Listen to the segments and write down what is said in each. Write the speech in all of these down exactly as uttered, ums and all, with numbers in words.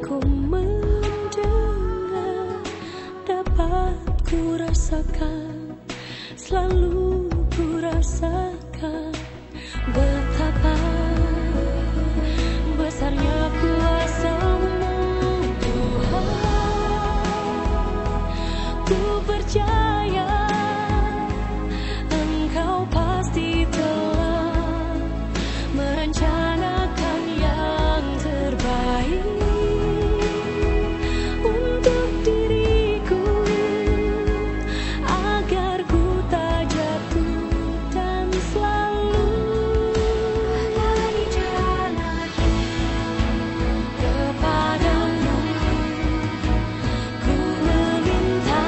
ku mendengar, dapat ku rasakan, selalu ku rasakan betapa besarnya kuasa-Mu Tuhan. Ku percaya Engkau pasti telah merencanakan yang terbaik untuk diriku, agar ku tak jatuh dan selalu ada di jalan kepadamu. Ku meminta,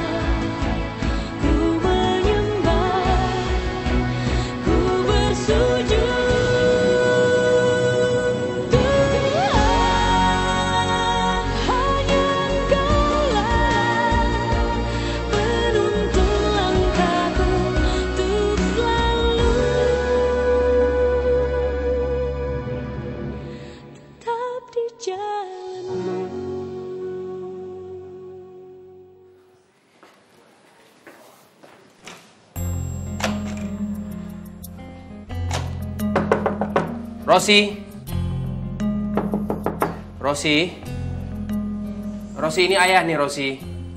ku menyembah, ku bersujud. Rosi, Rosi, Rosi, ini ayah nih, Rosi.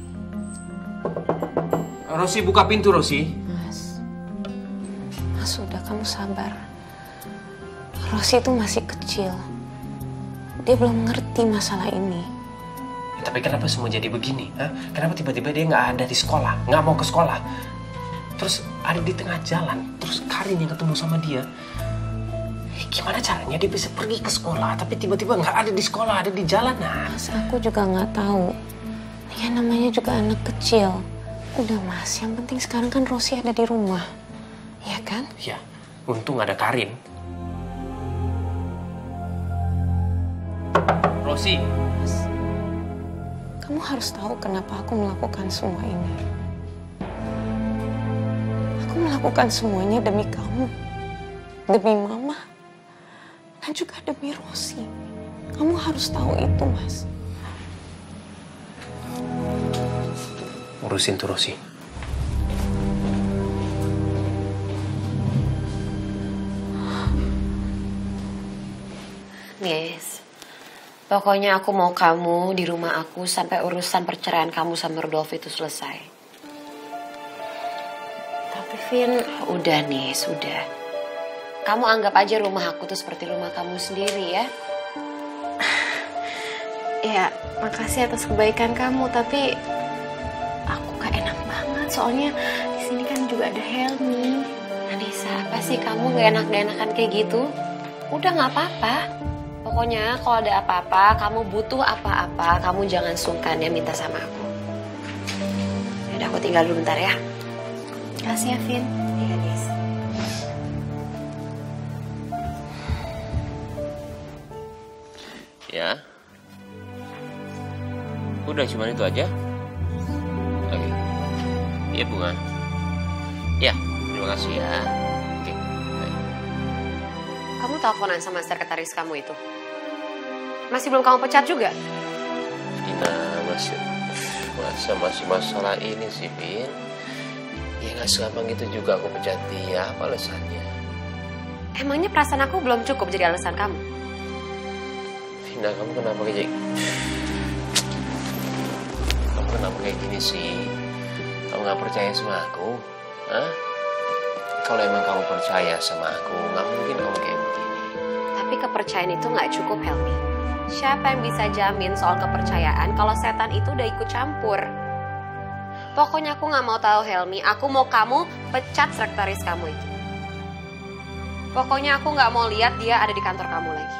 Rosi, buka pintu, Rosi. Mas, Mas udah, kamu sabar. Rosi itu masih kecil. Dia belum ngerti masalah ini. Tapi kenapa semua jadi begini? Hah? Kenapa tiba-tiba dia nggak ada di sekolah, nggak mau ke sekolah? Terus ada di tengah jalan, terus Karin yang ketemu sama dia. Gimana caranya dia bisa pergi ke sekolah, tapi tiba-tiba nggak ada di sekolah, ada di jalanan? Mas, aku juga nggak tahu. Ya namanya juga anak kecil. Udah Mas, yang penting sekarang kan Rosi ada di rumah. Ya kan? Ya, untung ada Karin. Rosi. Mas, kamu harus tahu kenapa aku melakukan semua ini. Aku melakukan semuanya demi kamu, demi Mama, dan juga demi Rosi. Kamu harus tahu itu, Mas. Urusin tuh Rosi. Yes. Pokoknya aku mau kamu di rumah aku sampai urusan perceraian kamu sama Rudolf itu selesai. Tapi Vin, udah nih, sudah. Kamu anggap aja rumah aku tuh seperti rumah kamu sendiri ya. Ya, makasih atas kebaikan kamu, tapi aku gak enak banget. Soalnya di sini kan juga ada Helmi. Anissa, apa sih kamu gak enak-gak enakan kayak gitu? Udah gak apa-apa. Pokoknya kalau ada apa-apa, kamu butuh apa-apa, kamu jangan sungkan ya minta sama aku. Yaudah, aku tinggal dulu bentar ya. Makasih ya, Vin. Iya, Nis. Ya. Udah cuma itu aja? Oke. Iya, Bunga. Ya, terima kasih ya. Oke. Baik. Kamu teleponan sama sekretaris kamu itu? Masih belum kamu pecat juga? Gina, masih masa masih masalah ini sih, Bin. Ya nggak segampang itu juga aku pecat dia. Apa alasannya? Emangnya perasaan aku belum cukup jadi alasan kamu? Vina, kamu kenapa kayak kamu kenapa kayak gini sih? Kamu nggak percaya sama aku? Hah? Kalau emang kamu percaya sama aku, nggak mungkin kamu kayak begini. Tapi kepercayaan itu nggak cukup, Helmi. Siapa yang bisa jamin soal kepercayaan kalau setan itu udah ikut campur? Pokoknya aku nggak mau tahu, Helmi. Aku mau kamu pecat sekretaris kamu itu. Pokoknya aku nggak mau lihat dia ada di kantor kamu lagi.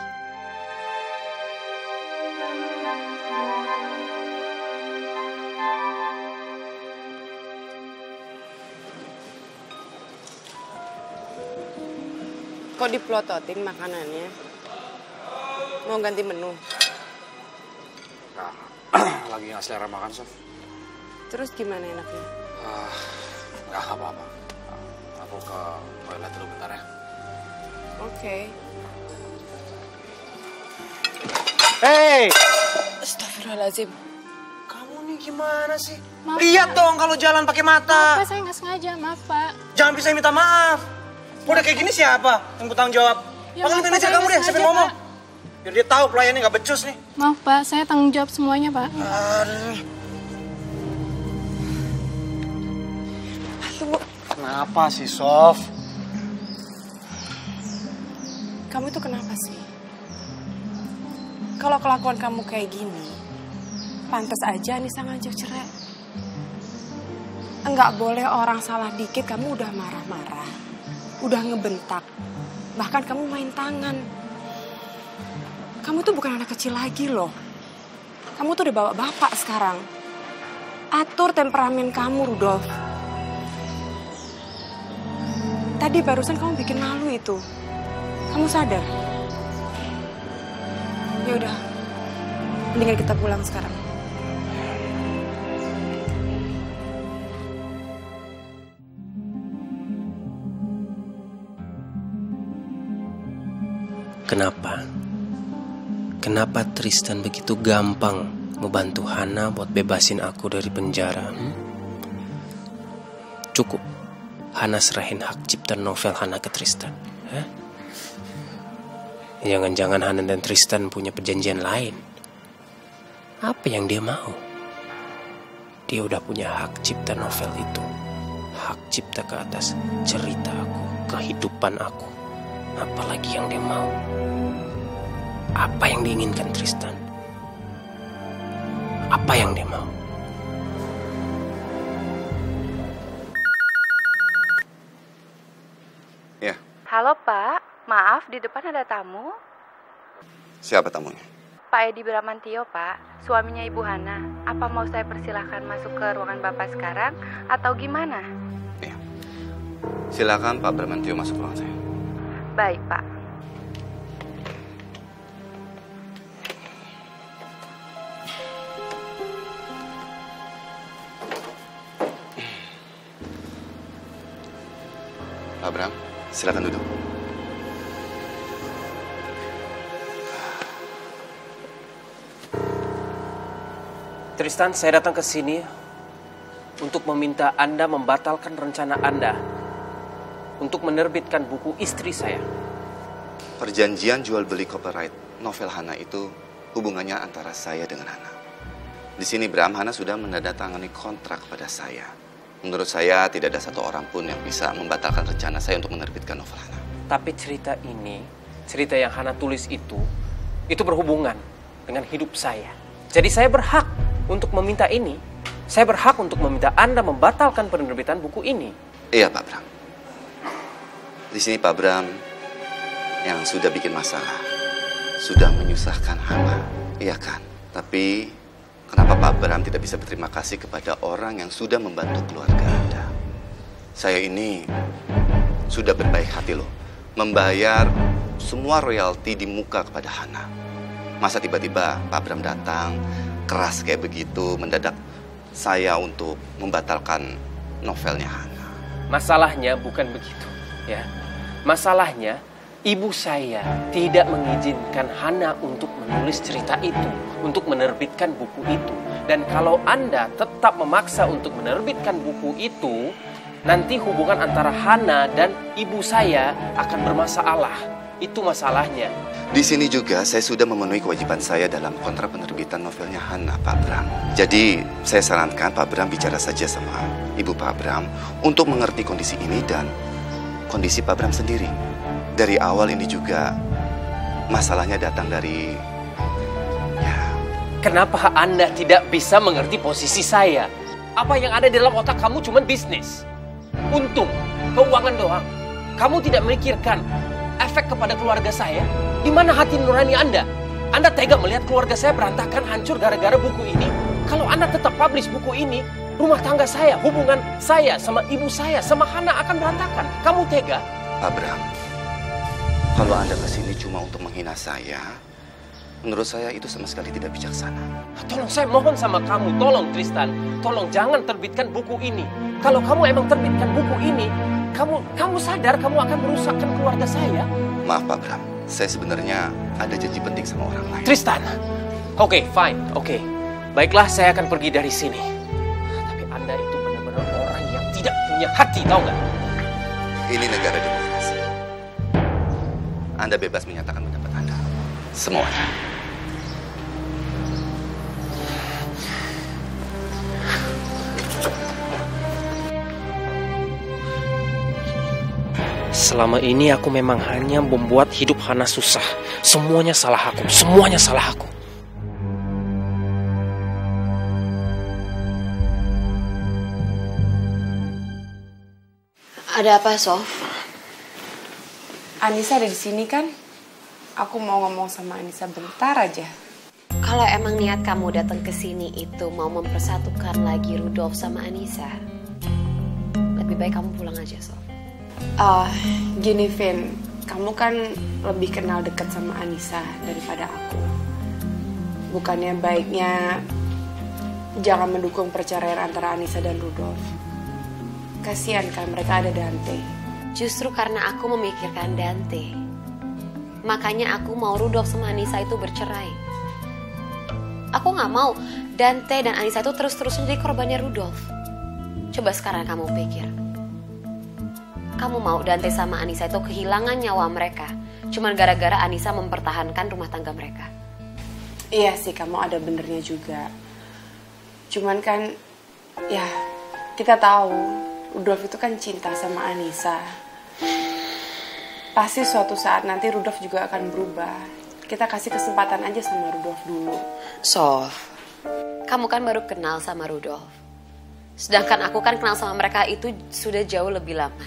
Kok diplototin makanannya? Mau ganti menu? Nah, lagi nggak selera makan, Sof. Terus gimana enaknya? Uh, nggak apa-apa. Aku ke toilet dulu bentar ya. Oke. Okay. Hey! Astagfirullahaladzim. Kamu nih gimana sih? Maaf, Lihat dong kalau jalan pakai mata. Pak, saya nggak sengaja, maaf Pak. Jangan bisa minta maaf. Udah kayak gini siapa yang bertanggung jawab? Ya, Panggil maaf, manajer Pak, kamu saya deh, nggak siapa yang sengaja, ngomong. Pak. Biar dia tahu pelayannya nggak becus nih. Maaf Pak, saya tanggung jawab semuanya Pak. Aduh. Tunggu, Kenapa sih, Sof? kamu itu kenapa sih? Kalau kelakuan kamu kayak gini, pantas aja Anissa ngajak cerai. Enggak boleh orang salah dikit kamu udah marah-marah, udah ngebentak, bahkan kamu main tangan. Kamu tuh bukan anak kecil lagi loh. Kamu tuh udah bawa bapak sekarang. Atur temperamen kamu, Rudolf. Tadi barusan kamu bikin malu itu. Kamu sadar? Ya udah, mendingan kita pulang sekarang. Kenapa? Kenapa Tristan begitu gampang ngebantu Hana buat bebasin aku dari penjara? Hmm? Cukup Hana serahin hak cipta novel Hana ke Tristan. Hah? Jangan-jangan Hana dan Tristan punya perjanjian lain. Apa yang dia mau? Dia udah punya hak cipta novel itu. Hak cipta ke atas cerita aku, kehidupan aku. Apalagi yang dia mau? Apa yang diinginkan Tristan? Apa yang dia mau? Ya, Halo Pak, maaf di depan ada tamu. siapa tamunya? Pak Edi Bramantio Pak, suaminya Ibu Hana. Apa mau saya persilahkan masuk ke ruangan Bapak sekarang atau gimana? Iya. Silakan Pak Bramantio masuk ruangan saya. Baik Pak. Pak Bram, silakan duduk. Tristan, saya datang ke sini untuk meminta Anda membatalkan rencana Anda untuk menerbitkan buku istri saya. Perjanjian jual beli copyright novel Hana itu hubungannya antara saya dengan Hana. Di sini Bram, Hana sudah menandatangani kontrak pada saya. Menurut saya tidak ada satu orang pun yang bisa membatalkan rencana saya untuk menerbitkan novel Hana. Tapi cerita ini, cerita yang Hana tulis itu, itu berhubungan dengan hidup saya. Jadi saya berhak untuk meminta ini. Saya berhak untuk meminta Anda membatalkan penerbitan buku ini. Iya Pak Bram. Di sini Pak Bram yang sudah bikin masalah, sudah menyusahkan Hana, iya kan? Tapi kenapa Pak Bram tidak bisa berterima kasih kepada orang yang sudah membantu keluarga Anda? Saya ini sudah berbaik hati loh, membayar semua royalti di muka kepada Hana. Masa tiba-tiba Pak Bram datang, keras kayak begitu, mendadak saya untuk membatalkan novelnya Hana. Masalahnya bukan begitu, ya. Masalahnya ibu saya tidak mengizinkan Hana untuk menulis cerita itu, untuk menerbitkan buku itu. Dan kalau Anda tetap memaksa untuk menerbitkan buku itu, nanti hubungan antara Hana dan ibu saya akan bermasalah. Itu masalahnya. Di sini juga saya sudah memenuhi kewajiban saya dalam kontrak penerbitan novelnya Hana, Pak Bram. Jadi saya sarankan Pak Bram bicara saja sama Ibu Pak Bram untuk mengerti kondisi ini dan kondisi Pak Bram sendiri. Dari awal ini juga masalahnya datang dari, ya. Kenapa Anda tidak bisa mengerti posisi saya? Apa yang ada di dalam otak kamu cuma bisnis, untung, keuangan doang. Kamu tidak memikirkan efek kepada keluarga saya. Di mana hati nurani Anda? Anda tega melihat keluarga saya berantakan, hancur gara-gara buku ini? Kalau Anda tetap publish buku ini, rumah tangga saya, hubungan saya sama ibu saya, sama Hana akan berantakan. Kamu tega? Pak Bram, kalau Anda kesini cuma untuk menghina saya, menurut saya itu sama sekali tidak bijaksana. Tolong, saya mohon sama kamu, tolong Tristan, tolong jangan terbitkan buku ini. Kalau kamu emang terbitkan buku ini, kamu kamu sadar kamu akan merusakkan keluarga saya. Maaf Pak Bram, saya sebenarnya ada janji penting sama orang lain. Tristan, oke, okay, fine, oke. Okay. Baiklah, saya akan pergi dari sini. Tapi Anda itu benar-benar orang yang tidak punya hati, tahu nggak? Ini negara demokrasi. Anda bebas menyatakan pendapat Anda. Semuanya. Selama ini aku memang hanya membuat hidup Hana susah. Semuanya salah aku, semuanya salah aku. Ada apa, Sof? Anissa ada di sini kan? Aku mau ngomong sama Anissa bentar aja. Kalau emang niat kamu datang ke sini itu mau mempersatukan lagi Rudolf sama Anissa, lebih baik kamu pulang aja, Sof. Ah, uh, gini Vin, kamu kan lebih kenal dekat sama Anissa daripada aku. Bukannya baiknya jangan mendukung perceraian antara Anissa dan Rudolf. Kasian kan mereka ada Dante. Justru karena aku memikirkan Dante, makanya aku mau Rudolf sama Anissa itu bercerai. Aku gak mau Dante dan Anissa itu terus-terusan jadi korbannya Rudolf. Coba sekarang kamu pikir, kamu mau Dante sama Anissa itu kehilangan nyawa mereka cuman gara-gara Anissa mempertahankan rumah tangga mereka? Iya sih, kamu ada benernya juga. Cuman kan, ya kita tahu Rudolf itu kan cinta sama Anissa. Pasti suatu saat nanti Rudolf juga akan berubah. Kita kasih kesempatan aja sama Rudolf dulu. Sof, kamu kan baru kenal sama Rudolf. Sedangkan aku kan kenal sama mereka itu sudah jauh lebih lama.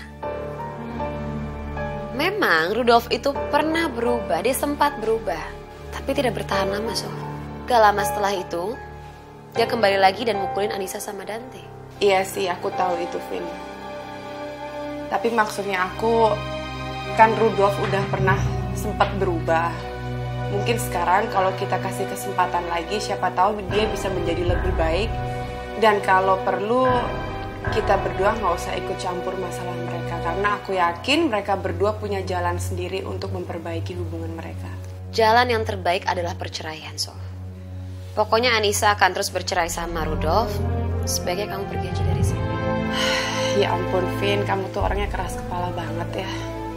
Memang Rudolf itu pernah berubah, dia sempat berubah. Tapi tidak bertahan lama, Sof. Gak lama setelah itu, dia kembali lagi dan mukulin Anissa sama Dante. Iya sih, aku tahu itu, Vin. Tapi maksudnya aku, kan Rudolf udah pernah sempat berubah. Mungkin sekarang kalau kita kasih kesempatan lagi, siapa tahu dia bisa menjadi lebih baik. Dan kalau perlu, kita berdua nggak usah ikut campur masalah mereka. Karena aku yakin mereka berdua punya jalan sendiri untuk memperbaiki hubungan mereka. Jalan yang terbaik adalah perceraian, Sof. Pokoknya Anissa akan terus bercerai sama Rudolf. Sebaiknya kamu pergi aja dari sini. Ya ampun, Vin, kamu tuh orangnya keras kepala banget ya.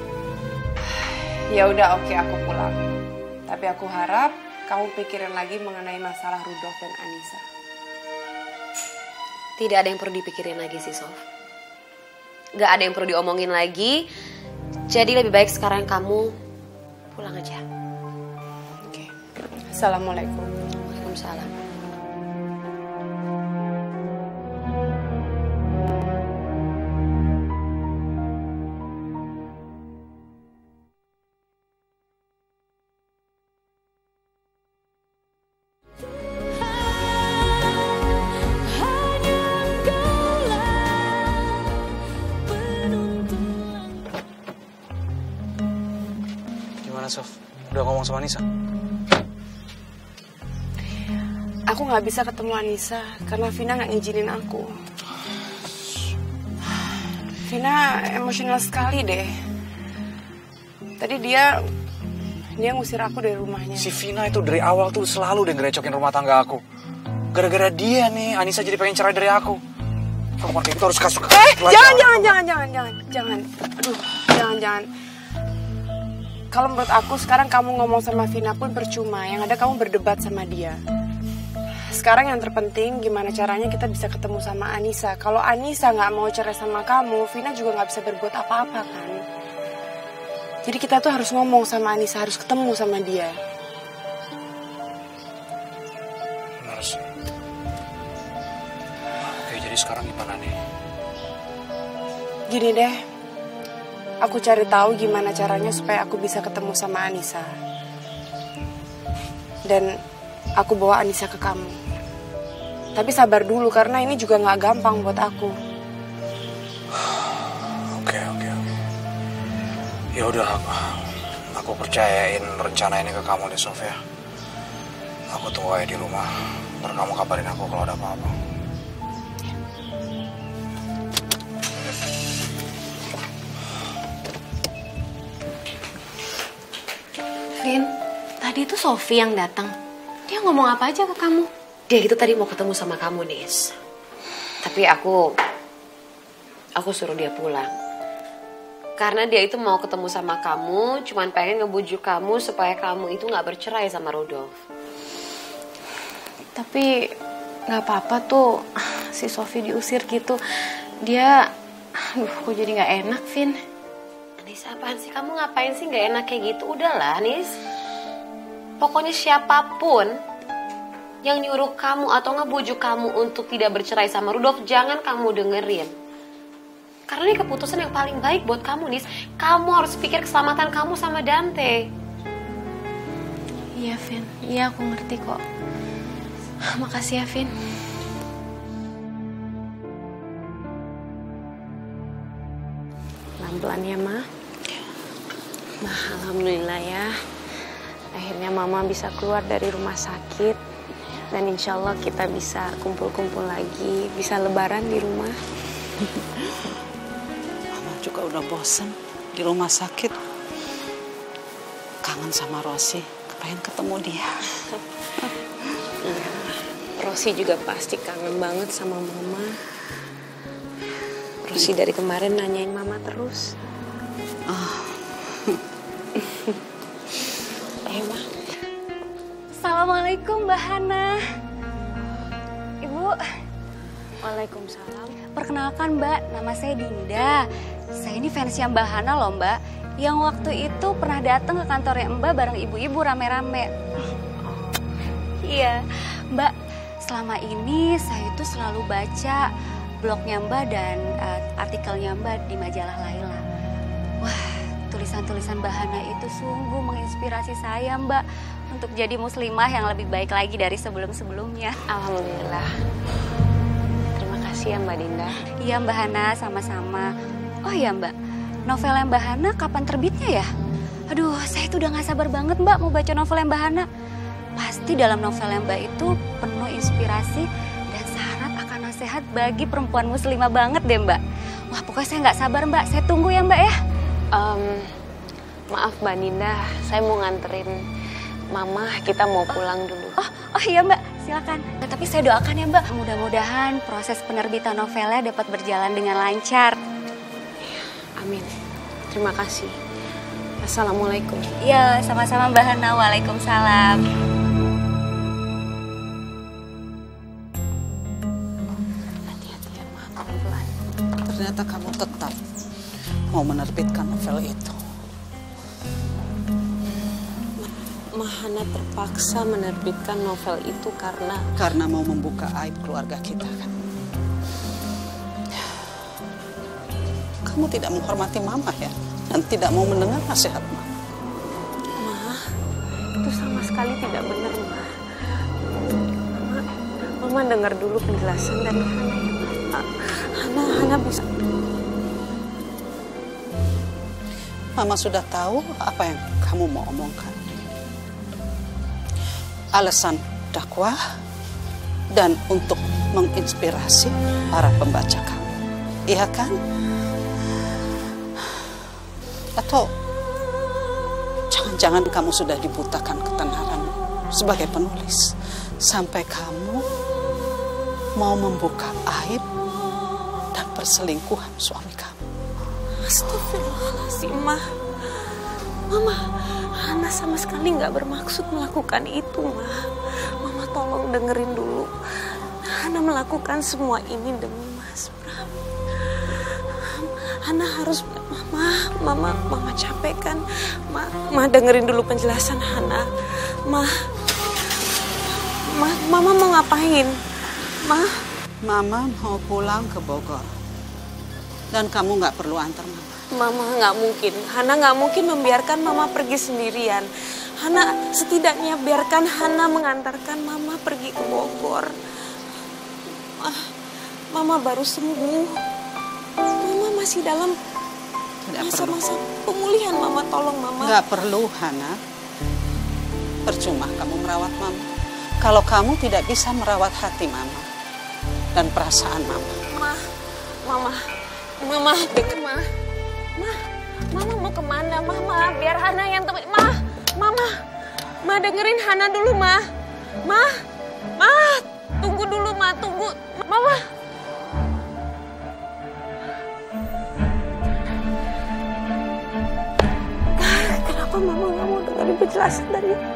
Ya udah, oke, aku pulang. Tapi aku harap kamu pikirin lagi mengenai masalah Rudolf dan Anissa. Tidak ada yang perlu dipikirin lagi sih, Sof. Gak ada yang perlu diomongin lagi. Jadi lebih baik sekarang kamu pulang aja. Oke. Assalamualaikum. Waalaikumsalam. Sof, udah ngomong sama Anissa? Aku gak bisa ketemu Anissa karena Vina gak ngizinin aku. Vina emosional sekali deh. Tadi dia dia ngusir aku dari rumahnya. Si Vina itu dari awal tuh selalu deh ngerecokin rumah tangga aku. Gara-gara dia nih Anissa jadi pengen cerai dari aku. Kalau kayak gitu harus kasih. Eh, jangan, jangan, jangan, jangan, jangan, jangan. Aduh, jangan, jangan. Kalau menurut aku sekarang kamu ngomong sama Vina pun percuma. Yang ada kamu berdebat sama dia. Sekarang yang terpenting gimana caranya kita bisa ketemu sama Anissa. Kalau Anissa gak mau cerai sama kamu, Vina juga gak bisa berbuat apa-apa kan. Jadi kita tuh harus ngomong sama Anissa, harus ketemu sama dia. Benar sih. Oke, jadi sekarang gimana nih? Gini deh. Aku cari tahu gimana caranya supaya aku bisa ketemu sama Anissa. Dan aku bawa Anissa ke kamu. Tapi sabar dulu karena ini juga gak gampang buat aku. Oke, oke, oke. Ya udah, aku, aku percayain rencana ini ke kamu deh, Sofia. Aku tunggu aja di rumah. Ntar kamu kabarin aku kalau ada apa-apa. Vin, tadi itu Sofi yang datang. Dia ngomong apa aja ke kamu? dia itu tadi mau ketemu sama kamu, Nis. Tapi aku, aku suruh dia pulang. Karena dia itu mau ketemu sama kamu, cuman pengen ngebujuk kamu supaya kamu itu gak bercerai sama Rudolf. Tapi gak apa-apa tuh si Sofi diusir gitu. Dia, aduh kok jadi gak enak, Vin. Nis, apaan sih? Kamu ngapain sih gak enak kayak gitu? Udahlah, Nis. Pokoknya siapapun yang nyuruh kamu atau ngebujuk kamu untuk tidak bercerai sama Rudolf, jangan kamu dengerin. Karena ini keputusan yang paling baik buat kamu, Nis. Kamu harus pikir keselamatan kamu sama Dante. Iya, Vin. Iya, aku ngerti kok. Makasih ya, Vin. Pelan-pelan ya, Ma. Ma, alhamdulillah ya. Akhirnya Mama bisa keluar dari rumah sakit. Dan insya Allah kita bisa kumpul-kumpul lagi, bisa lebaran di rumah. Mama juga udah bosen di rumah sakit. Kangen sama Rosi, pengen ketemu dia. Rosi juga pasti kangen banget sama Mama. Rosi dari kemarin nanyain Mama terus. Oh. Ayo, Ma. Assalamualaikum Mbak Hana. Ibu. Waalaikumsalam. Perkenalkan Mbak, nama saya Dinda. Saya ini fansnya Mbak Hana loh Mbak. Yang waktu itu pernah datang ke kantornya Mbak bareng ibu-ibu rame-rame. Iya, Mbak. Selama ini saya itu selalu baca blognya Mbak dan uh, artikelnya Mbak di majalah Laila. Wah, tulisan-tulisan Mbak Hana itu sungguh menginspirasi saya Mbak untuk jadi muslimah yang lebih baik lagi dari sebelum-sebelumnya. Alhamdulillah. Terima kasih ya Mbak Dinda. Iya Mbak Hana, sama-sama. Oh iya Mbak, novelnya Mbak Hana kapan terbitnya ya? Aduh, saya tuh udah gak sabar banget Mbak mau baca novelnya Mbak Hana. Pasti dalam novelnya Mbak itu penuh inspirasi dan syarat akan nasihat bagi perempuan muslimah banget deh Mbak. Wah pokoknya saya gak sabar Mbak, saya tunggu ya Mbak ya. Um, maaf Mbak Dinda, saya mau nganterin Mama, kita mau pulang dulu. Oh, oh iya Mbak, silakan. Nah, tapi saya doakan ya Mbak, mudah-mudahan proses penerbitan novelnya dapat berjalan dengan lancar. Amin. Terima kasih. Assalamualaikum. Iya, sama-sama Mbak Hana. Waalaikumsalam. Hati-hati ya, Ma. Pelan-pelan. Ternyata kamu tetap mau menerbitkan novel itu. Ma, Hana terpaksa menerbitkan novel itu karena... Karena mau membuka aib keluarga kita kan. Kamu tidak menghormati Mama ya. Dan tidak mau mendengar nasihat Mama. Ma, itu sama sekali tidak benar, Ma. Mama, Mama dengar dulu penjelasan dari Hana ya, Ma. Hana, Hana bisa... Mama sudah tahu apa yang kamu mau omongkan. Alasan dakwah dan untuk menginspirasi para pembaca kamu. Iya kan? Atau jangan-jangan kamu sudah dibutakan ketenaranmu sebagai penulis sampai kamu mau membuka aib dan perselingkuhan suami kamu. Astagfirullahaladzim, Ma. Mama, Hana sama sekali nggak bermaksud melakukan itu, Ma. Mama tolong dengerin dulu. Hana melakukan semua ini demi Mas Bram. Hana harus, Mama, Mama, Mama capek kan? Ma, Ma dengerin dulu penjelasan Hana. Ma, Ma, Mama mau ngapain? Ma, Mama mau pulang ke Bogor. Dan kamu nggak perlu antar Mama. Mama nggak mungkin, Hana nggak mungkin membiarkan Mama pergi sendirian. Hana setidaknya biarkan Hana mengantarkan Mama pergi ke Bogor. Ah, Mama baru sembuh. Mama masih dalam masa-masa pemulihan. Mama tolong Mama. Nggak perlu Hana. Percuma kamu merawat Mama. Kalau kamu tidak bisa merawat hati Mama dan perasaan Mama. Ma, Mama, Mama dengar Ma. Ma, Mama mau kemana? Mama, biar Hana yang temen. Ma, Mama, Ma dengerin Hana dulu, Ma. Ma, Ma, Mama. Kenapa Mama nggak mau dengerin penjelasan dari aku?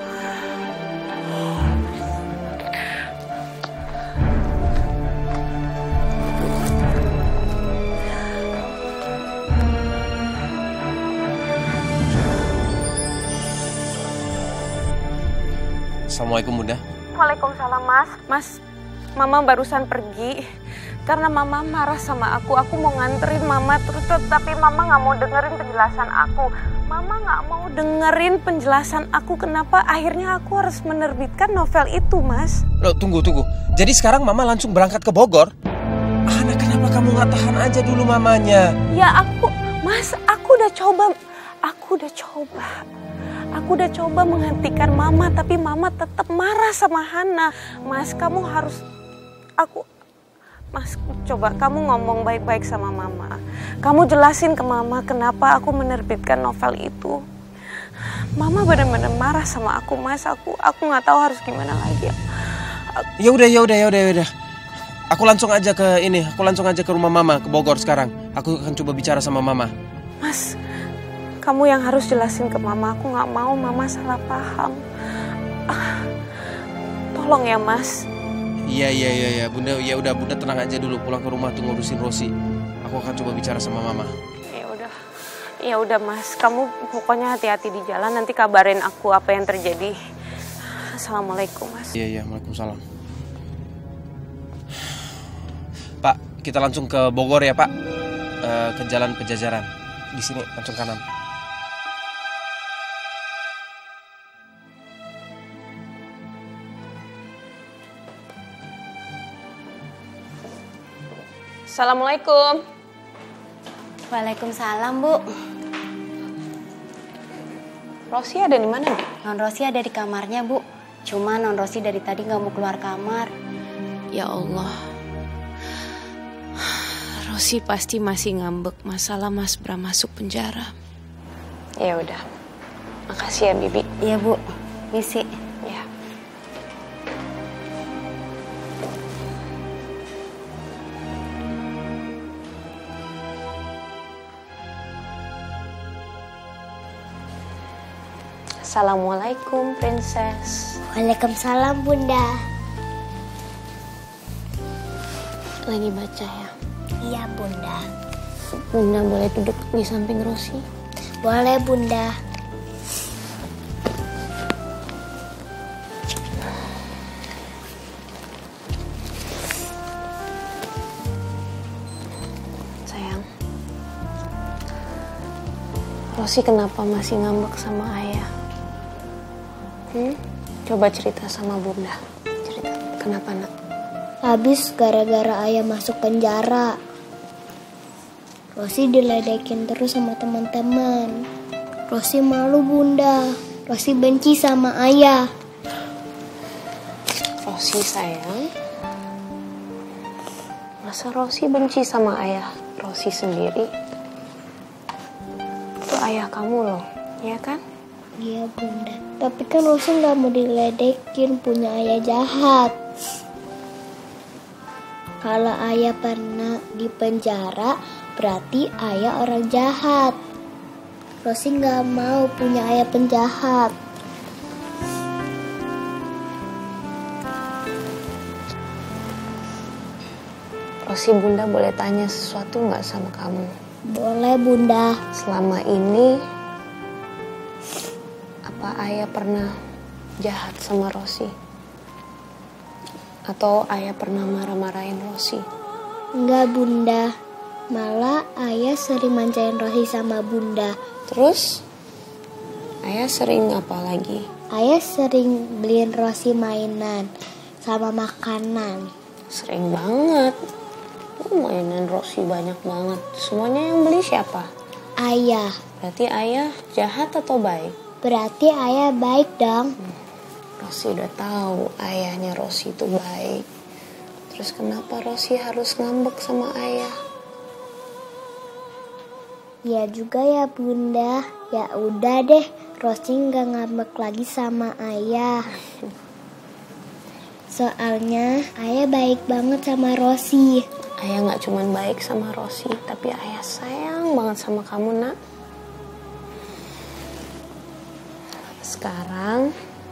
Assalamualaikum Bunda. Waalaikumsalam Mas. Mas, Mama barusan pergi karena Mama marah sama aku. Aku mau nganterin Mama terus, tapi Mama nggak mau dengerin penjelasan aku. Mama nggak mau dengerin penjelasan aku. Kenapa akhirnya aku harus menerbitkan novel itu, Mas? Loh, tunggu, tunggu. Jadi sekarang Mama langsung berangkat ke Bogor? Hana, kenapa kamu nggak tahan aja dulu mamanya? Ya aku, Mas, aku udah coba. Aku udah coba. Aku udah coba menghentikan Mama, tapi Mama tetap marah sama Hana. Mas, kamu harus... Aku... Mas, coba kamu ngomong baik-baik sama Mama. Kamu jelasin ke Mama kenapa aku menerbitkan novel itu. Mama benar-benar marah sama aku, Mas. Aku aku nggak tahu harus gimana lagi. Ya udah, ya udah, ya udah, ya udah. Aku langsung aja ke ini. Aku langsung aja ke rumah Mama, ke Bogor sekarang. Aku akan coba bicara sama Mama. Mas, kamu yang harus jelasin ke Mama. Aku nggak mau Mama salah paham. Ah, tolong ya, Mas. Iya, iya, iya, ya. Bunda, ya udah, Bunda tenang aja dulu, pulang ke rumah tuh ngurusin Rosi. Aku akan coba bicara sama Mama. Ya udah. Ya udah, Mas. Kamu pokoknya hati-hati di jalan, nanti kabarin aku apa yang terjadi. Assalamualaikum, Mas. Iya, iya, Waalaikumsalam. Pak, kita langsung ke Bogor ya, Pak. E, ke Jalan Pejajaran. Di sini langsung kanan. Assalamualaikum. Waalaikumsalam, Bu. Rosi ada di mana, Bu? Non Rosi ada di kamarnya, Bu. Cuma Non Rosi dari tadi nggak mau keluar kamar. Ya Allah. Rosi pasti masih ngambek masalah Mas Bram masuk penjara. Ya udah. Makasih ya, Bibi. Iya, Bu. Misi. Ya. Assalamualaikum, Princess. Waalaikumsalam, Bunda. Lagi baca ya? Iya, Bunda. Bunda boleh duduk di samping Rosi? Boleh, Bunda. Sayang, Rosi kenapa masih ngambek sama ayah? Hmm? Coba cerita sama Bunda. Cerita, kenapa, Nak? Habis gara-gara ayah masuk penjara. Rosi diledekin terus sama teman-teman. Rosi malu, Bunda. Rosi benci sama ayah. Rosi sayang, masa Rosi benci sama ayah Rosi sendiri? Itu ayah kamu loh, ya kan? Iya, Bunda. Tapi kan Rosi nggak mau diledekin, punya ayah jahat. Kalau ayah pernah di penjara, berarti ayah orang jahat. Rosi nggak mau punya ayah penjahat. Rosi, Bunda boleh tanya sesuatu nggak sama kamu? Boleh, Bunda. Selama ini, apa ayah pernah jahat sama Rosi? Atau ayah pernah marah-marahin Rosi? Enggak, Bunda. Malah ayah sering manjain Rosi sama Bunda. Terus? Ayah sering apa lagi? Ayah sering beliin Rosi mainan sama makanan. Sering banget. Oh, mainan Rosi banyak banget. Semuanya yang beli siapa? Ayah. Berarti ayah jahat atau baik? Berarti ayah baik dong. Hmm. Rosi udah tahu ayahnya Rosi itu baik. Terus kenapa Rosi harus ngambek sama ayah? Ya juga ya, Bunda. Ya udah deh, Rosi nggak ngambek lagi sama ayah. Soalnya ayah baik banget sama Rosi. Ayah nggak cuma baik sama Rosi, tapi ayah sayang banget sama kamu, nak. Sekarang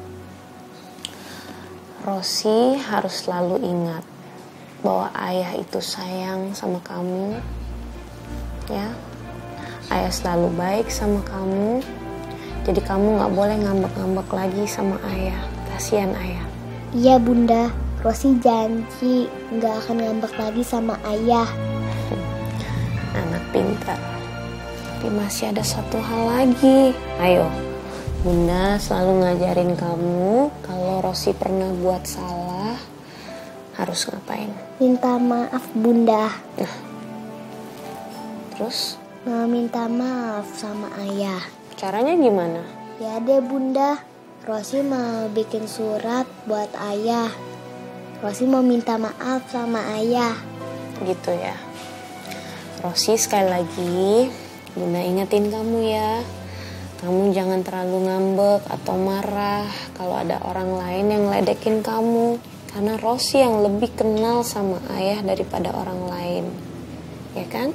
Rosi harus selalu ingat bahwa ayah itu sayang sama kamu, ya. Ayah selalu baik sama kamu, jadi kamu nggak boleh ngambek-ngambek lagi sama ayah. Kasihan ayah. Iya bunda, Rosi janji nggak akan ngambek lagi sama ayah. Anak pintar. Tapi masih ada satu hal lagi. Ayo, bunda selalu ngajarin kamu kalau Rosi pernah buat salah harus ngapain? Minta maaf bunda. Nah, terus? Mau minta maaf sama ayah. Caranya gimana? Ya deh bunda, Rosi mau bikin surat buat ayah. Rosi mau minta maaf sama ayah. Gitu ya. Rosi, sekali lagi bunda ingetin kamu ya. Kamu jangan terlalu ngambek atau marah kalau ada orang lain yang ledekin kamu. Karena Rosi yang lebih kenal sama ayah daripada orang lain. Ya kan?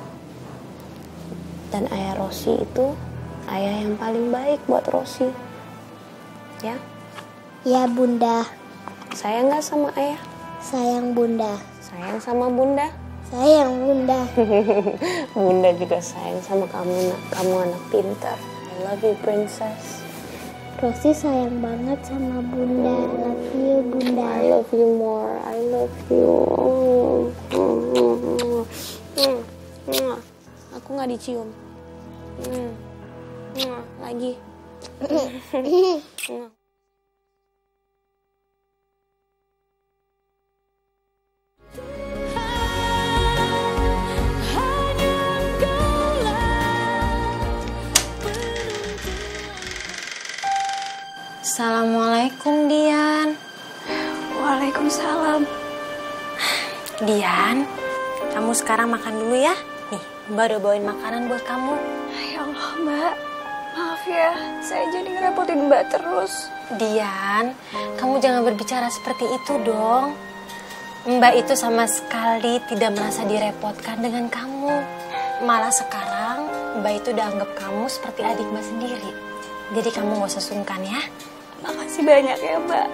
Dan ayah Rosi itu ayah yang paling baik buat Rosi. Ya? Ya bunda. Sayang gak sama ayah? Sayang bunda. Sayang sama bunda? Sayang bunda. Bunda juga sayang sama kamu, nak. Kamu anak pintar. I love you, princess. Rosi sayang banget sama bunda. Love you bunda. I love you more. I love you. Aku gak dicium. Lagi. Assalamualaikum, Dian. Waalaikumsalam. Dian, kamu sekarang makan dulu ya. Nih, Mbak udah bawain makanan buat kamu. Ya Allah, Mbak. Maaf ya, saya jadi ngerepotin Mbak terus. Dian, kamu jangan berbicara seperti itu dong. Mbak itu sama sekali tidak merasa direpotkan dengan kamu. Malah sekarang Mbak itu udah anggap kamu seperti adik Mbak sendiri. Jadi kamu gak usah sungkan ya. Makasih banyak ya Mbak.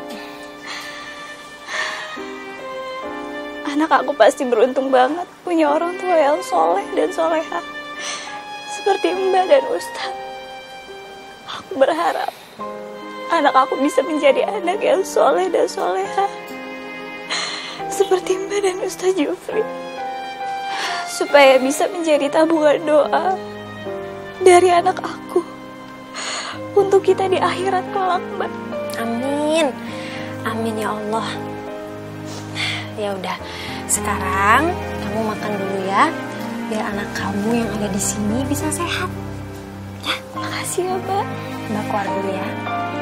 Anak aku pasti beruntung banget punya orang tua yang soleh dan soleha seperti Mbak dan Ustadz. Aku berharap anak aku bisa menjadi anak yang soleh dan soleha seperti Mbak dan Ustadz Jufri, supaya bisa menjadi tabungan doa dari anak aku untuk kita di akhirat kelak, Mbak. Amin. Amin ya Allah. Ya udah, sekarang kamu makan dulu ya, biar anak kamu yang ada di sini bisa sehat. Ya, makasih ya, Mbak. Mbak keluar dulu ya.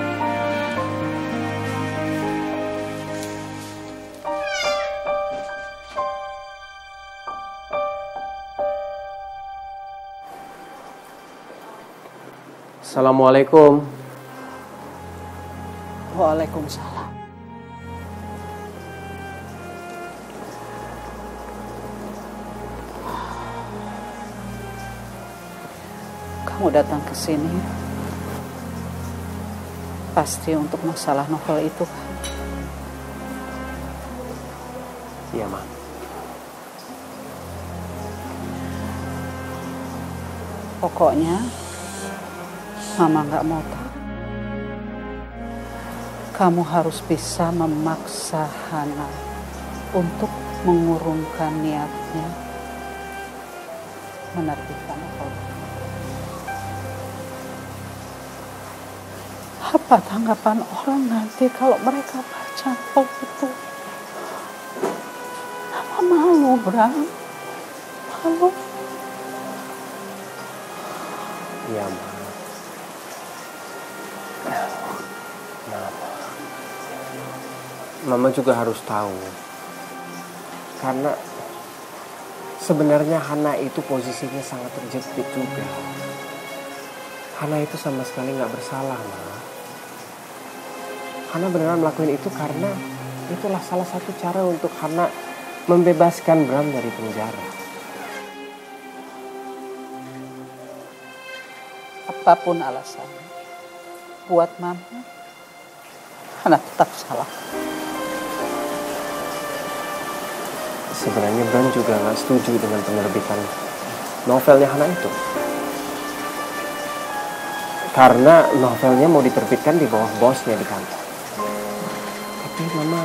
Assalamualaikum. Waalaikumsalam. Kamu datang ke sini pasti untuk masalah novel itu kan? Iya, Ma. Pokoknya Mama nggak mau tahu. Kamu harus bisa memaksa Hana untuk mengurungkan niatnya menerbitkan novel. Apa tanggapan orang nanti kalau mereka baca novel itu? Mama malu, Bram. Malu. Iya, Ma. Kenapa? Mama juga harus tahu. Karena sebenarnya Hana itu posisinya sangat terjepit juga. Hana itu sama sekali nggak bersalah, Ma. Hana beneran melakukan itu karena itulah salah satu cara untuk Hana membebaskan Bram dari penjara. Apapun alasannya, buat Mama, Hana tetap salah. Sebenarnya Bram juga nggak setuju dengan penerbitan novelnya Hana itu. Karena novelnya mau diterbitkan di bawah bosnya di kantor. Tapi Mama,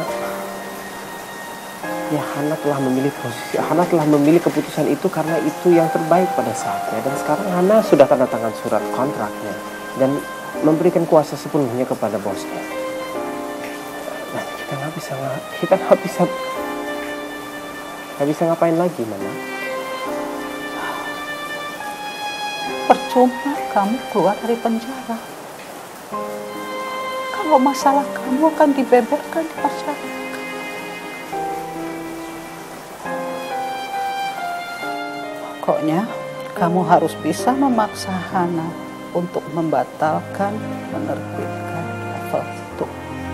ya Hana telah memilih posisi, Hana telah memilih keputusan itu karena itu yang terbaik pada saatnya. Dan sekarang Hana sudah tanda tangan surat kontraknya dan memberikan kuasa sepenuhnya kepada bosnya. Nah, kita nggak bisa kita nggak bisa nggak bisa ngapain lagi, Mama. Percuma kamu keluar dari penjara. Kalau masalah kamu akan dibeberkan di masyarakat. Pokoknya kamu harus bisa memaksa Hana untuk membatalkan menerbitkan novel itu.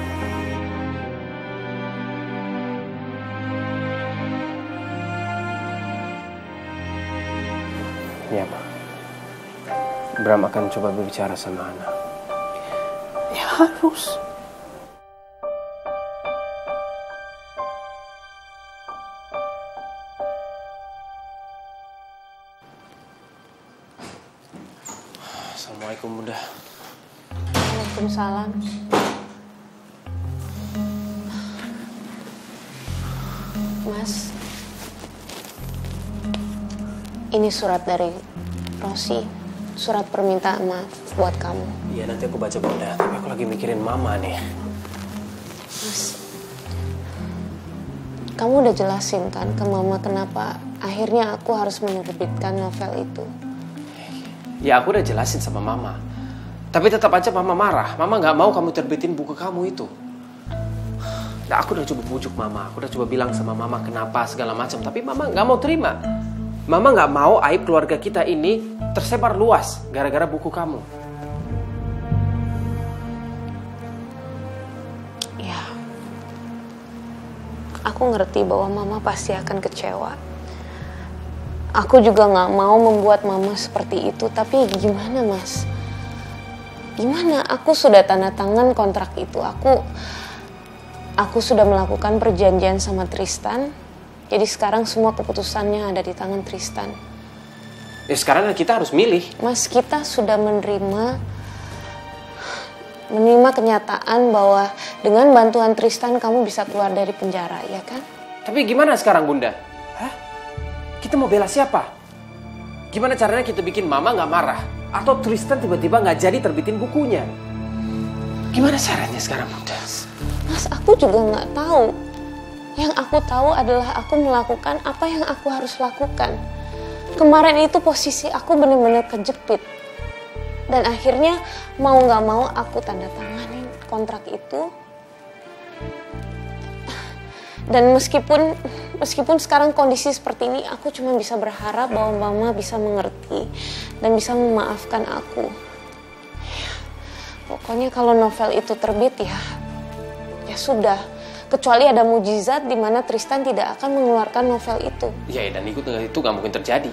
Ya, Ma. Bram akan coba berbicara sama Hana. Ya harus. Assalamualaikum, Bunda. Waalaikumsalam. Mas, ini surat dari Rosi, surat permintaan maaf buat kamu. Iya, nanti aku baca, Bunda. Tapi aku lagi mikirin Mama nih. Mas, kamu udah jelasin kan ke Mama kenapa akhirnya aku harus menerbitkan novel itu? Ya, aku udah jelasin sama Mama. Tapi tetap aja Mama marah. Mama nggak mau kamu terbitin buku kamu itu. Nah, aku udah coba bujuk Mama. Aku udah coba bilang sama Mama kenapa segala macam. Tapi Mama nggak mau terima. Mama nggak mau aib keluarga kita ini tersebar luas gara-gara buku kamu. Ya, aku ngerti bahwa Mama pasti akan kecewa. Aku juga nggak mau membuat Mama seperti itu. Tapi gimana, Mas? Gimana? Aku sudah tanda tangan kontrak itu. Aku, aku sudah melakukan perjanjian sama Tristan. Jadi sekarang semua keputusannya ada di tangan Tristan. Ya sekarang kita harus milih. Mas, kita sudah menerima menerima kenyataan bahwa dengan bantuan Tristan kamu bisa keluar dari penjara, ya kan? Tapi gimana sekarang, Bunda? Hah? Kita mau bela siapa? Gimana caranya kita bikin Mama nggak marah? Atau Tristan tiba-tiba nggak jadi terbitin bukunya? Gimana caranya sekarang, Bunda? Mas, aku juga nggak tahu. Yang aku tahu adalah aku melakukan apa yang aku harus lakukan. Kemarin itu posisi aku benar-benar kejepit. Dan akhirnya mau nggak mau aku tanda tanganin kontrak itu. Dan meskipun meskipun sekarang kondisi seperti ini, aku cuma bisa berharap bahwa Mama bisa mengerti dan bisa memaafkan aku. Pokoknya kalau novel itu terbit ya, ya sudah. Kecuali ada mujizat di mana Tristan tidak akan mengeluarkan novel itu. Ya, dan itu itu nggak mungkin terjadi.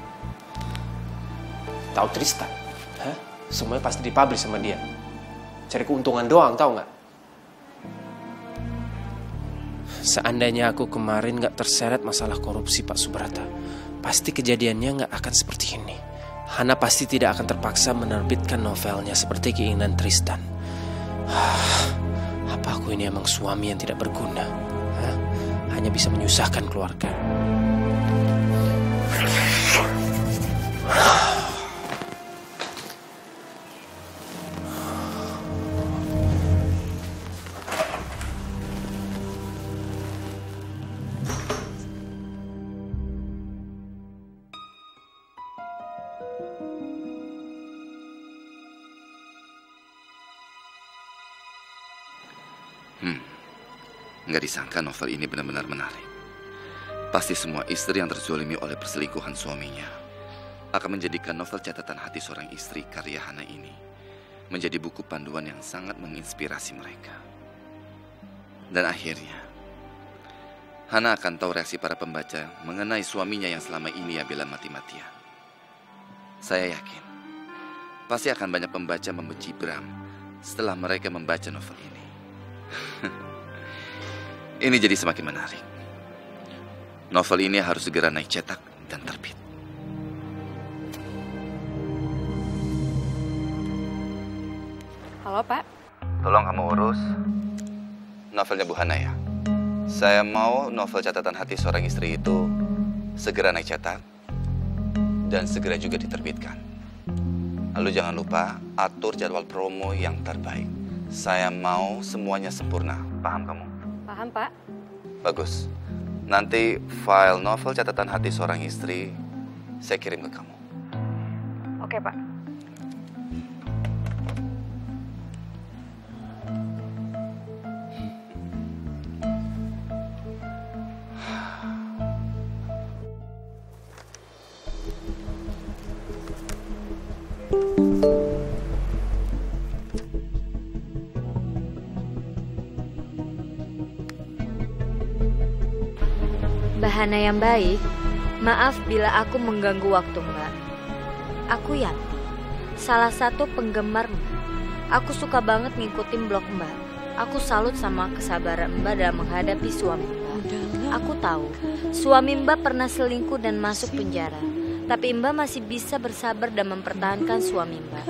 Tahu Tristan? Hah? Semuanya pasti dipublish sama dia. Cari keuntungan doang, tahu nggak? Seandainya aku kemarin nggak terseret masalah korupsi Pak Subrata, pasti kejadiannya nggak akan seperti ini. Hana pasti tidak akan terpaksa menerbitkan novelnya seperti keinginan Tristan. Apa aku ini emang suami yang tidak berguna? Hah? Hanya bisa menyusahkan keluarga. Hmm, nggak disangka novel ini benar-benar menarik. Pasti semua istri yang terzolimi oleh perselingkuhan suaminya akan menjadikan novel catatan hati seorang istri karya Hana ini menjadi buku panduan yang sangat menginspirasi mereka. Dan akhirnya, Hana akan tahu reaksi para pembaca mengenai suaminya yang selama ini ia bela mati-matian. Saya yakin, pasti akan banyak pembaca membenci Bram setelah mereka membaca novel ini. Ini jadi semakin menarik. Novel ini harus segera naik cetak dan terbit. Halo, Pak. Tolong kamu urus novelnya Bu Hana ya. Saya mau novel catatan hati seorang istri itu segera naik cetak dan segera juga diterbitkan. Lalu jangan lupa atur jadwal promo yang terbaik. Saya mau semuanya sempurna. Paham kamu? Paham, Pak. Bagus. Nanti file novel catatan hati seorang istri saya kirim ke kamu. Oke, Pak. Bahana yang baik, maaf bila aku mengganggu waktu Mbak. Aku Yanti, salah satu penggemar Mbak. Aku suka banget ngikutin blog Mbak. Aku salut sama kesabaran Mbak dalam menghadapi suami Mbak. Aku tahu, suami Mbak pernah selingkuh dan masuk penjara. Tapi Mbak masih bisa bersabar dan mempertahankan suami Mbak.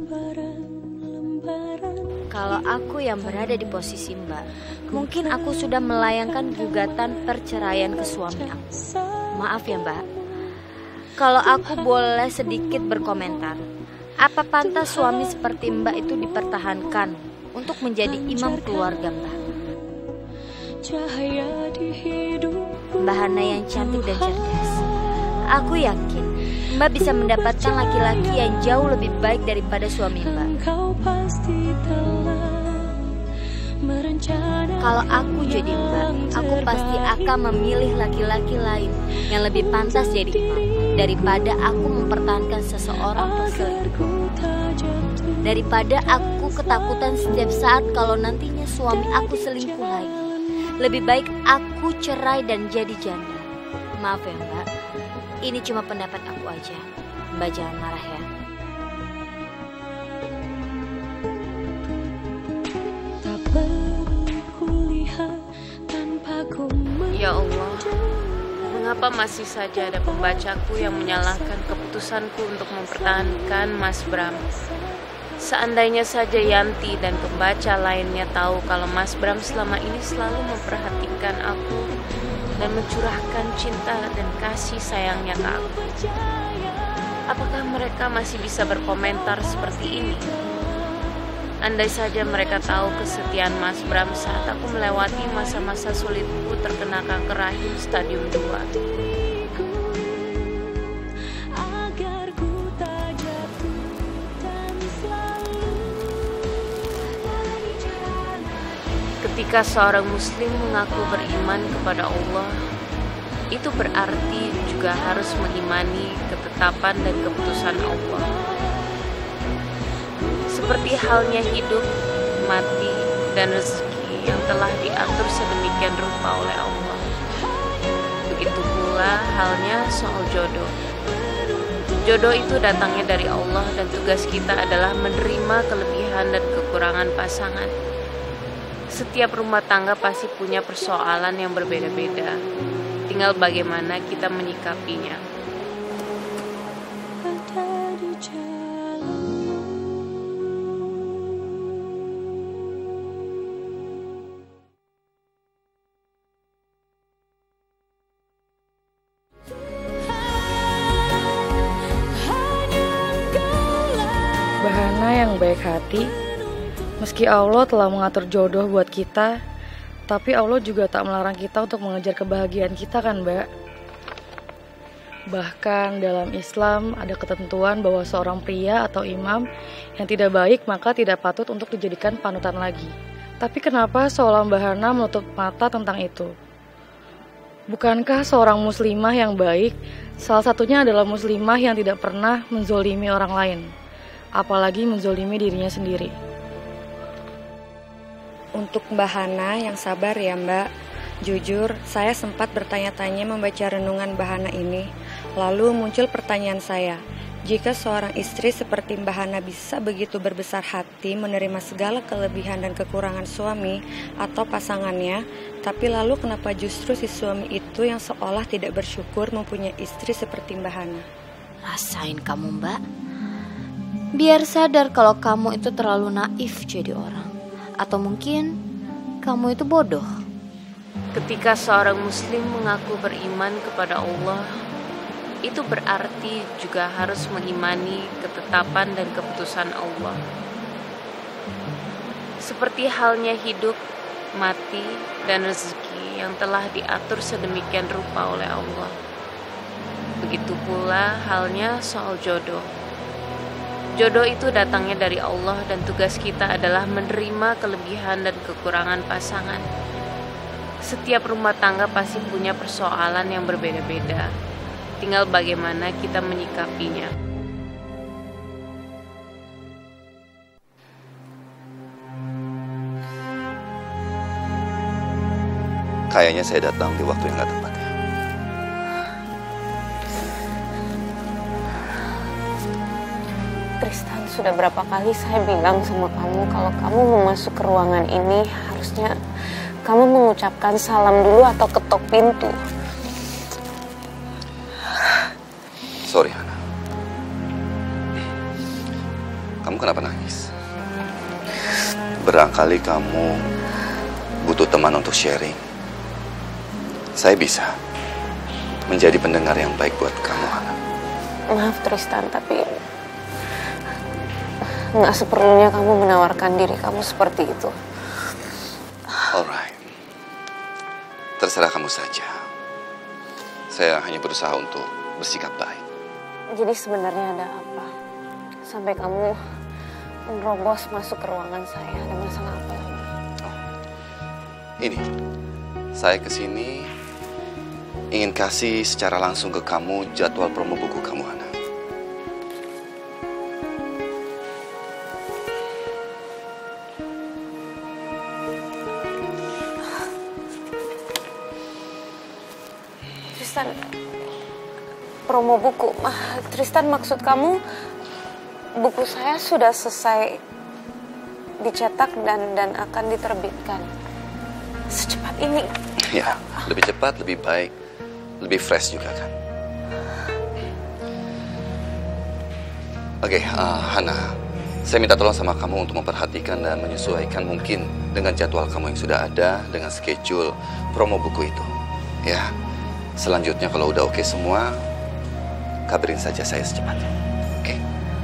Kalau aku yang berada di posisi Mbak, mungkin aku sudah melayangkan gugatan perceraian ke suami aku. Maaf ya Mbak. Kalau aku boleh sedikit berkomentar, apa pantas suami seperti Mbak itu dipertahankan untuk menjadi imam keluarga Mbak? Mbak Hana yang cantik dan cerdas. Aku yakin Mbak bisa mendapatkan laki-laki yang jauh lebih baik daripada suami Mbak. Kalau aku jadi Mbak, aku pasti akan memilih laki-laki lain yang lebih pantas jadi imam daripada aku mempertahankan seseorang berselingkuh. Daripada aku ketakutan setiap saat kalau nantinya suami aku selingkuh lagi. Lebih baik aku cerai dan jadi janda. Maaf ya Mbak, ini cuma pendapat aku aja. Mbak jangan marah ya. Ya Allah, mengapa masih saja ada pembacaku yang menyalahkan keputusanku untuk mempertahankan Mas Bram? Seandainya saja Yanti dan pembaca lainnya tahu kalau Mas Bram selama ini selalu memperhatikan aku dan mencurahkan cinta dan kasih sayangnya ke aku, apakah mereka masih bisa berkomentar seperti ini? Andai saja mereka tahu kesetiaan Mas Bram saat aku melewati masa-masa sulitku terkena kanker rahim stadium dua. Ketika seorang muslim mengaku beriman kepada Allah, itu berarti juga harus mengimani ketetapan dan keputusan Allah. Seperti halnya hidup, mati, dan rezeki yang telah diatur sedemikian rupa oleh Allah. Begitu pula halnya soal jodoh. Jodoh itu datangnya dari Allah dan tugas kita adalah menerima kelebihan dan kekurangan pasangan. Setiap rumah tangga pasti punya persoalan yang berbeda-beda. Tinggal bagaimana kita menyikapinya. Bahana yang baik hati, meski Allah telah mengatur jodoh buat kita, tapi Allah juga tak melarang kita untuk mengejar kebahagiaan kita kan Mbak? Bahkan dalam Islam ada ketentuan bahwa seorang pria atau imam yang tidak baik maka tidak patut untuk dijadikan panutan lagi. Tapi kenapa seolah Mbak Hana menutup mata tentang itu? Bukankah seorang muslimah yang baik salah satunya adalah muslimah yang tidak pernah menzolimi orang lain, apalagi menzolimi dirinya sendiri? Untuk Mbak Hana yang sabar ya Mbak. Jujur, saya sempat bertanya-tanya membaca renungan Mbak Hana ini. Lalu muncul pertanyaan saya, jika seorang istri seperti Mbak Hana bisa begitu berbesar hati menerima segala kelebihan dan kekurangan suami atau pasangannya, tapi lalu kenapa justru si suami itu yang seolah tidak bersyukur mempunyai istri seperti Mbak Hana? Rasain kamu Mbak. Biar sadar kalau kamu itu terlalu naif jadi orang. Atau mungkin kamu itu bodoh. Ketika seorang muslim mengaku beriman kepada Allah, itu berarti juga harus mengimani ketetapan dan keputusan Allah. Seperti halnya hidup, mati, dan rezeki yang telah diatur sedemikian rupa oleh Allah. Begitu pula halnya soal jodoh. Jodoh itu datangnya dari Allah dan tugas kita adalah menerima kelebihan dan kekurangan pasangan. Setiap rumah tangga pasti punya persoalan yang berbeda-beda. Tinggal bagaimana kita menyikapinya. Kayaknya saya datang di waktu yang gak tepat ya. Tristan, sudah berapa kali saya bilang sama kamu kalau kamu mau masuk ke ruangan ini harusnya kamu mengucapkan salam dulu atau ketok pintu. Sorry Hana. Kamu kenapa nangis? Barangkali kamu butuh teman untuk sharing. Saya bisa menjadi pendengar yang baik buat kamu Hana. Maaf Tristan, tapi nggak seperlunya kamu menawarkan diri kamu seperti itu. Alright. Terserah kamu saja. Saya hanya berusaha untuk bersikap baik. Jadi sebenarnya ada apa? Sampai kamu menerobos masuk ke ruangan saya. Ada masalah apa lagi? Oh. Ini, saya kesini ingin kasih secara langsung ke kamu jadwal promo buku kamu, Hana. Tristan, promo buku. Ah, Tristan, maksud kamu buku saya sudah selesai dicetak dan dan akan diterbitkan secepat ini? Ya, lebih cepat, lebih baik, lebih fresh juga kan. Oke, okay, uh, Hana, saya minta tolong sama kamu untuk memperhatikan dan menyesuaikan mungkin dengan jadwal kamu yang sudah ada dengan schedule promo buku itu. Ya, selanjutnya kalau udah oke okay semua, kabarin saja saya secepatnya. Oke? Okay?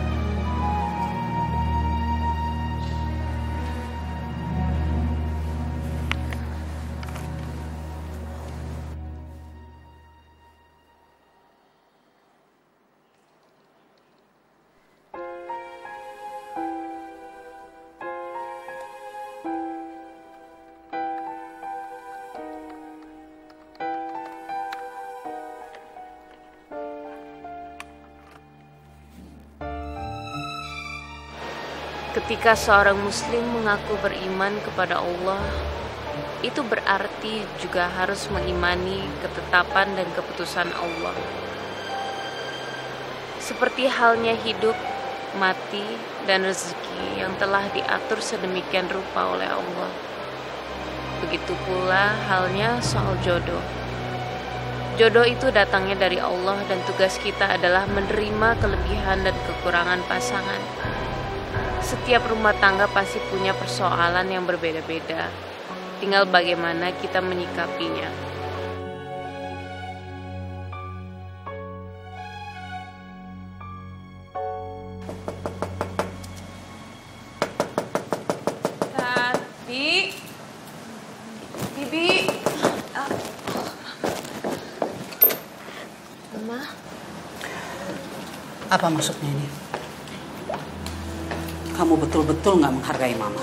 Ketika seorang muslim mengaku beriman kepada Allah, itu berarti juga harus mengimani ketetapan dan keputusan Allah. Seperti halnya hidup, mati, dan rezeki yang telah diatur sedemikian rupa oleh Allah. Begitu pula halnya soal jodoh. Jodoh itu datangnya dari Allah dan tugas kita adalah menerima kelebihan dan kekurangan pasangan. Setiap rumah tangga pasti punya persoalan yang berbeda-beda. Tinggal bagaimana kita menyikapinya. Tati, Bibi, uh. Mama, apa maksudnya ini? Kamu betul-betul nggak menghargai Mama.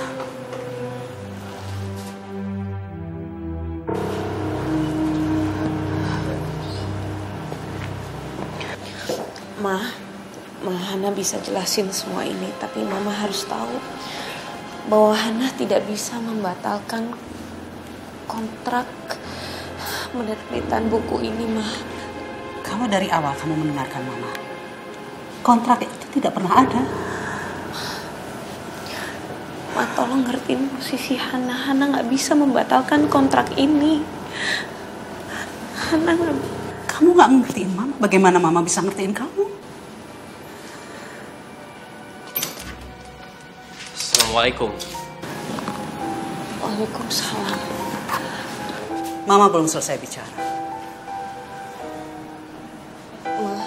Ma, Ma, Hana bisa jelasin semua ini, tapi Mama harus tahu bahwa Hana tidak bisa membatalkan kontrak penerbitan buku ini, Ma. Kamu dari awal kamu mendengarkan Mama. Kontrak itu tidak pernah ada. Ma, tolong ngertiin posisi Hana. Hana nggak bisa membatalkan kontrak ini. Hana nggak. Kamu nggak ngertiin Mama. Bagaimana Mama bisa ngertiin kamu? Assalamualaikum. Waalaikumsalam. Mama belum selesai bicara. Ma,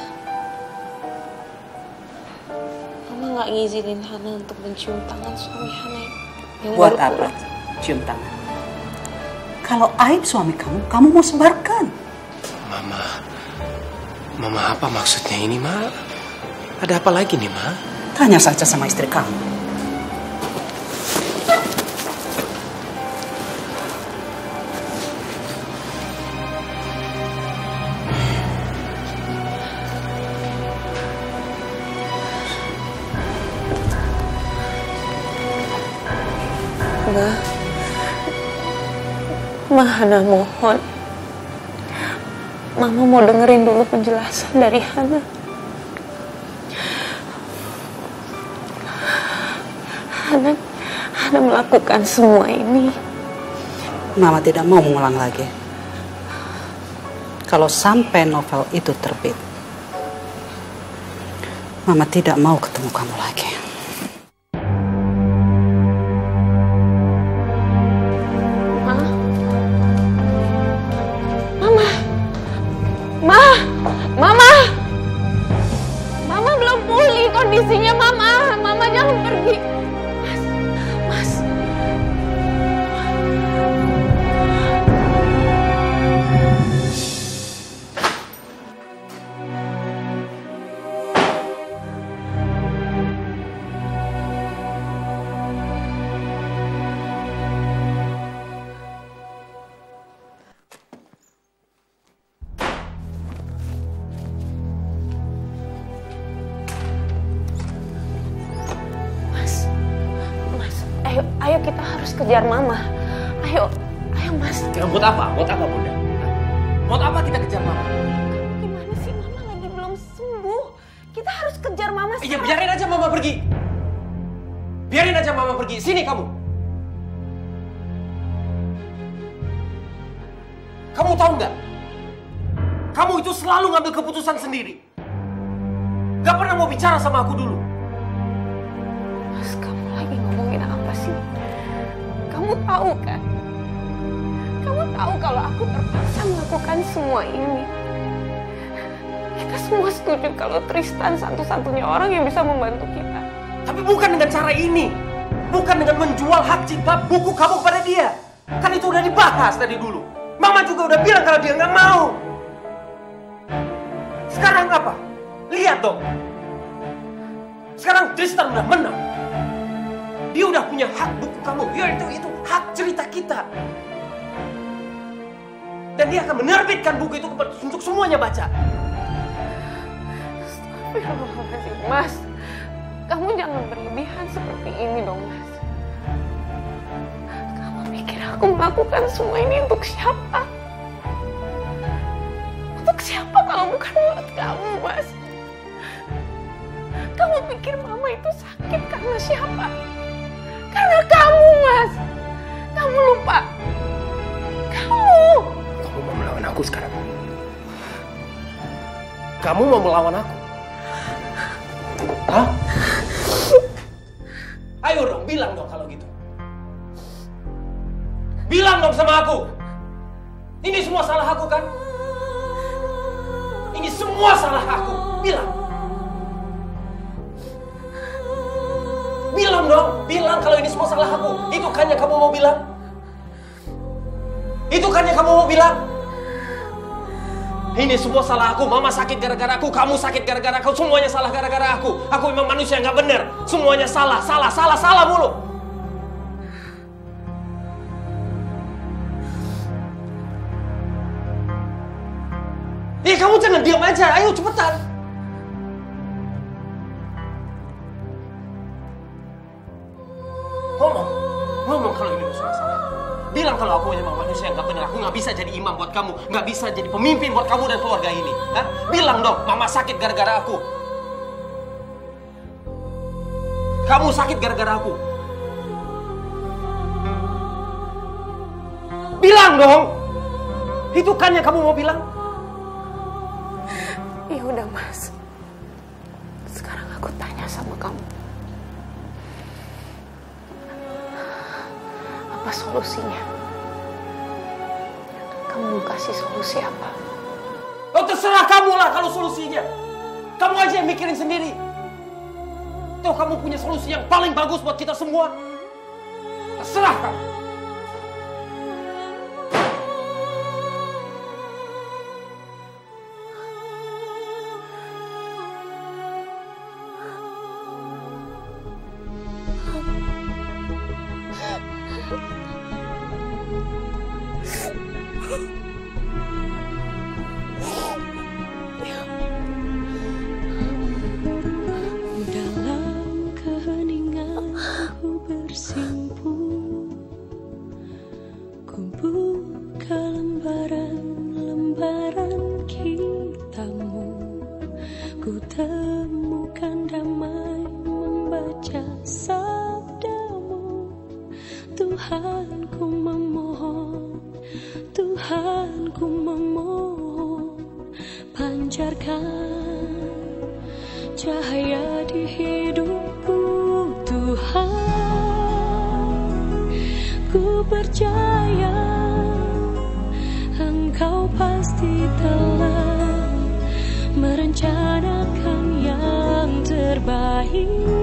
Mama nggak ngizinin Hana untuk mencium tangan suami Hana yang Buat baru apa pulang. cium tangan? Kalau aib suami kamu, kamu mau sebarkan. Mama, Mama apa maksudnya ini, Ma? Ada apa lagi nih, Ma? Tanya saja sama istri kamu. Ma, Ma, Hana mohon. Mama mau dengerin dulu penjelasan dari Hana. Hana, Hana melakukan semua ini. Mama tidak mau mengulang lagi. Kalau sampai novel itu terbit, Mama tidak mau ketemu kamu lagi. Kondisinya Mama, Mama jangan pergi. Mas, Mas. Ayo, ayo kita harus kejar Mama. Ayo, ayo Mas. Ya, buat apa? Buat apa, Bunda? Buat apa kita kejar Mama? Kamu gimana sih? Mama lagi belum sembuh. Kita harus kejar Mama sekarang. Iya, biarin aja Mama pergi. Biarin aja Mama pergi. Sini kamu. Kamu tahu nggak? Kamu itu selalu ngambil keputusan sendiri. Gak pernah mau bicara sama aku dulu. Mas, kamu lagi ngomongin apa sih? Kamu tahu kan? Kamu tahu kalau aku terpaksa melakukan semua ini. Kita semua setuju kalau Tristan satu-satunya orang yang bisa membantu kita. Tapi bukan dengan cara ini. Bukan dengan menjual hak cipta buku kamu kepada dia. Kan itu udah dibahas tadi dulu. Mama juga udah bilang kalau dia nggak mau. Sekarang apa? Lihat dong. Sekarang Tristan udah menang. Dia udah punya hak buku kamu. Ya itu itu hak cerita kita. Dan dia akan menerbitkan buku itu untuk semuanya baca. Astagfirullahaladzim, Mas. Kamu jangan berlebihan seperti ini dong, Mas. Kamu pikir aku melakukan semua ini untuk siapa? Untuk siapa kalau bukan buat kamu, Mas? Kamu pikir Mama itu sakit karena siapa? Karena kamu, Mas. Kamu lupa. Kamu. Kamu mau melawan aku sekarang? Kamu mau melawan aku? Hah? Ayo dong, bilang dong kalau gitu. Bilang dong sama aku. Ini semua salah aku kan? Ini semua salah aku. Bilang. Bilang dong, bilang kalau ini semua salah aku. Itu kan yang kamu mau bilang? Itu kan yang kamu mau bilang? Ini semua salah aku, Mama sakit gara-gara aku, kamu sakit gara-gara aku, semuanya salah gara-gara aku. Aku memang manusia yang gak bener, semuanya salah, salah, salah, salah mulu. Eh, kamu jangan diam aja, ayo cepetan. Ngomong. bisa jadi imam buat kamu, nggak bisa jadi pemimpin buat kamu dan keluarga ini. Hah? Bilang dong, mama sakit gara-gara aku. Kamu sakit gara-gara aku. Bilang dong. Itu kan yang kamu mau bilang? Ya udah Mas. Sekarang aku tanya sama kamu. Apa solusinya? Kamu kasih solusi apa? Oh, terserah kamu lah kalau solusinya. Kamu aja yang mikirin sendiri. Tuh kamu punya solusi yang paling bagus buat kita semua. Terserah kamu. Dalam keheningan ku bersimpuh, ku buka lembaran-lembaran kitabmu, ku temukan damai membaca sabdamu. Tuhan ku memohon, Tuhan ku memohon, pancarkan cahaya di hidupku. Tuhan, ku percaya Engkau pasti telah merencanakan yang terbaik